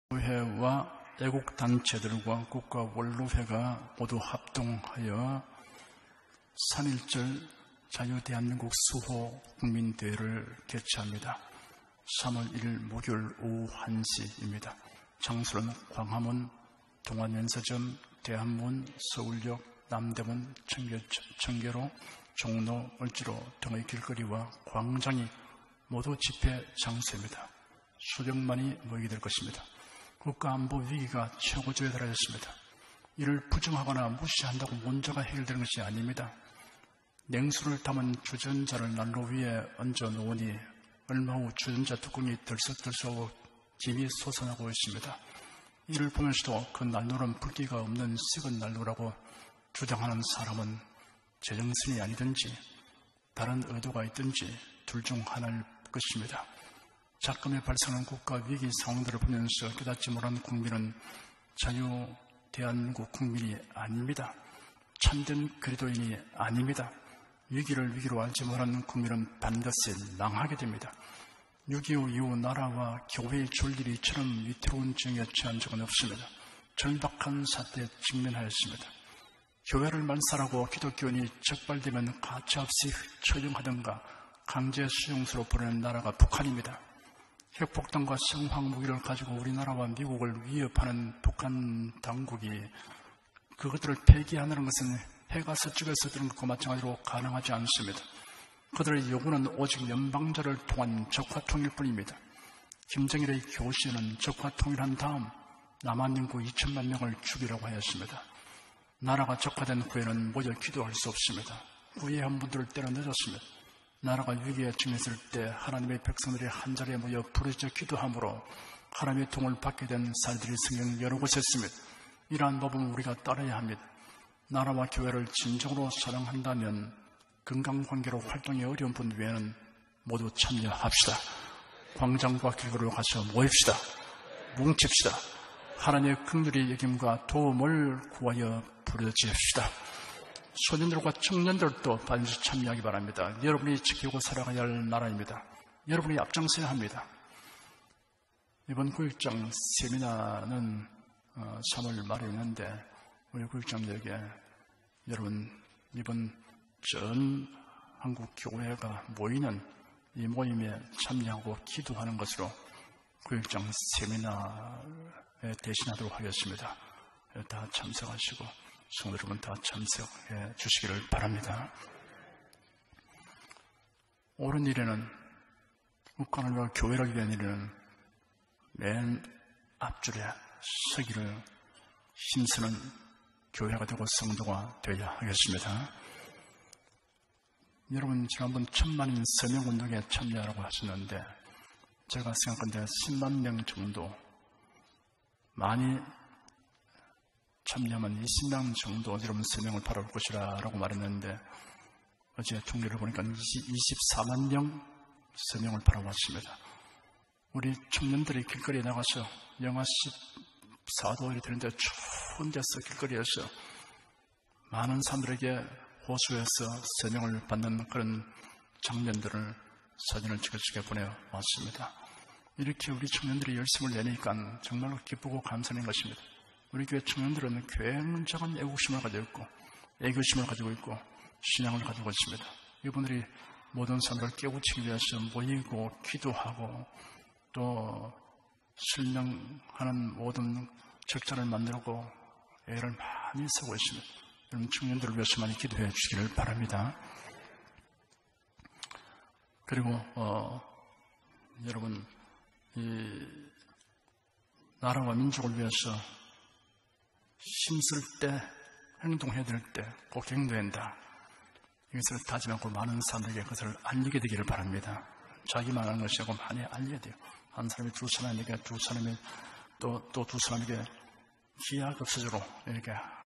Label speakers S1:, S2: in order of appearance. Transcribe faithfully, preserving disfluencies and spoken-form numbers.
S1: 회와 애국단체들과 국가원로회가 모두 합동하여 삼일절 자유대한민국 수호 국민대회를 개최합니다. 삼월 일일 목요일 오후 한 시입니다. 장소는 광화문, 동안연서점, 대한문, 서울역, 남대문, 청계, 청계로, 종로, 을지로 등의 길거리와 광장이 모두 집회 장소입니다. 수백만이 모이게 될 것입니다. 국가안보 위기가 최고조에 달하였습니다. 이를 부정하거나 무시한다고 문제가 해결되는 것이 아닙니다. 냉수를 담은 주전자를 난로 위에 얹어 놓으니 얼마 후 주전자 뚜껑이 들썩들썩하고 김이 솟아나고 있습니다. 이를 보면서도 그 난로는 불기가 없는 식은 난로라고 주장하는 사람은 제정신이 아니든지 다른 의도가 있든지 둘 중 하나일 것입니다. 작금에 발생한 국가 위기 상황들을 보면서 깨닫지 못한 국민은 자유 대한민국 국민이 아닙니다. 참된 그리도인이 아닙니다. 위기를 위기로 알지 못한 국민은 반드시 망하게 됩니다. 육이오 이후 나라와 교회의 졸일이 이처럼 위태로운 정에 처한 적은 없습니다. 절박한 사태에 직면하였습니다. 교회를 말살하고 기독교인이 적발되면 가차없이 처형하던가 강제 수용소로 보내는 나라가 북한입니다. 핵폭탄과 생화학무기를 가지고 우리나라와 미국을 위협하는 북한 당국이 그것들을 폐기하는 것은 해가 서쪽에서 드는 것과 마찬가지로 가능하지 않습니다. 그들의 요구는 오직 연방제를 통한 적화통일 뿐입니다. 김정일의 교시는 적화통일한 다음 남한 인구 이천만 명을 죽이라고 하였습니다. 나라가 적화된 후에는 모여 기도할 수 없습니다. 후회한 분들을 때려 늦었습니다. 나라가 위기에 처했을 때 하나님의 백성들이 한자리에 모여 부르짖어 기도함으로 하나님의 도움을 받게 된 사례들이 성경 여러 곳에 있습니다. 이러한 법은 우리가 따라야 합니다. 나라와 교회를 진정으로 사랑한다면 건강관계로 활동이 어려운 분 외에는 모두 참여합시다. 광장과 길거리로 가서 모입시다. 뭉칩시다. 하나님의 긍휼의 여김과 도움을 구하여 부르짖읍시다. 소년들과 청년들도 반드시 참여하기 바랍니다. 여러분이 지키고 살아가야 할 나라입니다. 여러분이 앞장서야 합니다. 이번 구일장 세미나는 삼월 말에 있는데 우리 구일장에게 여러분 이번 전 한국 교회가 모이는 이 모임에 참여하고 기도하는 것으로 구일장 세미나에 대신하도록 하겠습니다. 다 참석하시고 성도 여러분 다 참석해 주시기를 바랍니다. 옳은 일에는 국가를 위하여 교회를 위한 일에는 맨 앞줄에 서기를 힘쓰는 교회가 되고 성도가 되어야 하겠습니다. 여러분 지난번 천만인 서명운동에 참여하라고 하셨는데 제가 생각한데 십만 명 정도 많이 참여하면 이십 명 정도 여러분 서명을 바라볼 것이라고 말했는데 어제 통계를 보니까 이십사만 명 서명을 바라봤습니다. 우리 청년들이 길거리에 나가서 영하 십사 도에 되는데 추운 데서 길거리에서 많은 사람들에게 호소해서 서명을 받는 그런 장면들을 사진을 찍어주게 보내왔습니다. 이렇게 우리 청년들이 열심을 내니까 정말로 기쁘고 감사한 것입니다. 우리 교회 청년들은 굉장한 애국심을 가지고 있고 애교심을 가지고 있고 신앙을 가지고 있습니다. 이분들이 모든 사람들을 깨우치기 위해서 모이고 기도하고 또 설명하는 모든 적자를 만들고 애를 많이 쓰고 있습니다. 여러분 청년들을 위해서 많이 기도해 주시기를 바랍니다. 그리고 어, 여러분 이 나라와 민족을 위해서 힘쓸 때 행동해야 될 때 꼭 행동해야 한다. 이것을 다짐하고 많은 사람들에게 그것을 알리게 되기를 바랍니다. 자기만 하는 것이 아니고 많이 알려야 돼요. 한 사람이 두 사람에게 두 사람이 또 또 두 사람에게 기하급수적으로 이렇게